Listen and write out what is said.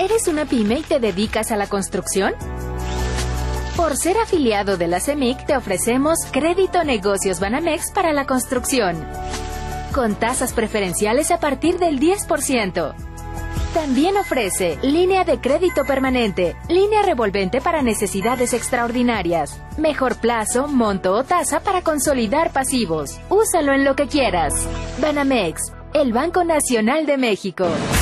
¿Eres una pyme y te dedicas a la construcción? Por ser afiliado de la CEMIC, te ofrecemos Crédito Negocios Banamex para la construcción, con tasas preferenciales a partir del 10%. También ofrece línea de crédito permanente, línea revolvente para necesidades extraordinarias, mejor plazo, monto o tasa para consolidar pasivos. Úsalo en lo que quieras. Banamex, el Banco Nacional de México.